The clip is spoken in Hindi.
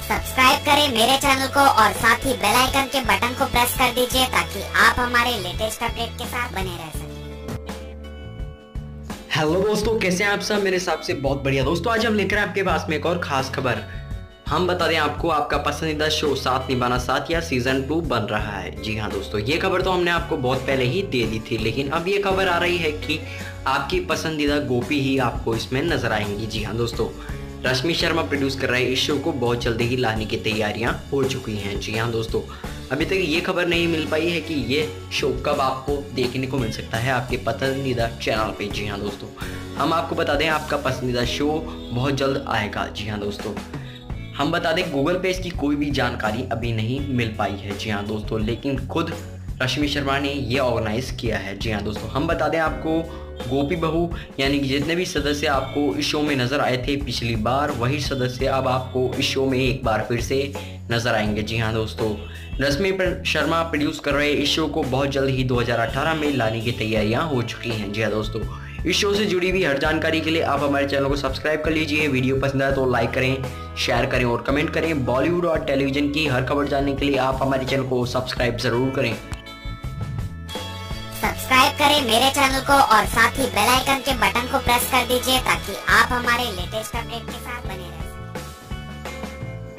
सब्सक्राइब करें मेरे चैनल को और साथ ही बेल आइकन के बटन को प्रेस कर दीजिए ताकि आप हमारे लेटेस्ट अपडेट के साथ बने रह सकें। हेलो दोस्तों, कैसे हैं आप सब? मेरे हिसाब से बहुत बढ़िया। दोस्तों आज हम लेकर आपके पास में एक और खास खबर। हम बता दें आपको, आपका पसंदीदा शो साथ निभाना साथिया सीजन 2 बन रहा है। जी हाँ दोस्तों, ये खबर तो हमने आपको बहुत पहले ही दे दी थी, लेकिन अब ये खबर आ रही है कि आपकी पसंदीदा गोपी ही आपको इसमें नजर आएंगी। जी हाँ दोस्तों, रश्मि शर्मा प्रोड्यूस कर रहे इस शो को बहुत जल्दी ही लाने की तैयारियां हो चुकी हैं। जी हाँ दोस्तों, अभी तक ये खबर नहीं मिल पाई है कि ये शो कब आपको देखने को मिल सकता है आपके पसंदीदा चैनल पे। जी हाँ दोस्तों, हम आपको बता दें आपका पसंदीदा शो बहुत जल्द आएगा। जी हाँ दोस्तों, हम बता दें गूगल पे इसकी कोई भी जानकारी अभी नहीं मिल पाई है। जी हाँ दोस्तों, लेकिन खुद रश्मि शर्मा ने ये ऑर्गेनाइज किया है। जी हाँ दोस्तों, हम बता दें आपको गोपी बहू यानी कि जितने भी सदस्य आपको इस शो में नजर आए थे पिछली बार, वही सदस्य अब आपको इस शो में एक बार फिर से नजर आएंगे। जी हाँ दोस्तों, रश्मि शर्मा प्रोड्यूस कर रहे इस शो को बहुत जल्द ही 2018 में लाने की तैयारियां हो चुकी हैं। जी हाँ दोस्तों, इस शो से जुड़ी हुई हर जानकारी के लिए आप हमारे चैनल को सब्सक्राइब कर लीजिए। वीडियो पसंद आए तो लाइक करें, शेयर करें और कमेंट करें। बॉलीवुड और टेलीविजन की हर खबर जानने के लिए आप हमारे चैनल को सब्सक्राइब जरूर करें। सब्सक्राइब करें मेरे चैनल को और साथ ही बेल आइकन के बटन को प्रेस कर दीजिए ताकि आप हमारे लेटेस्ट अपडेट के साथ बने रहें।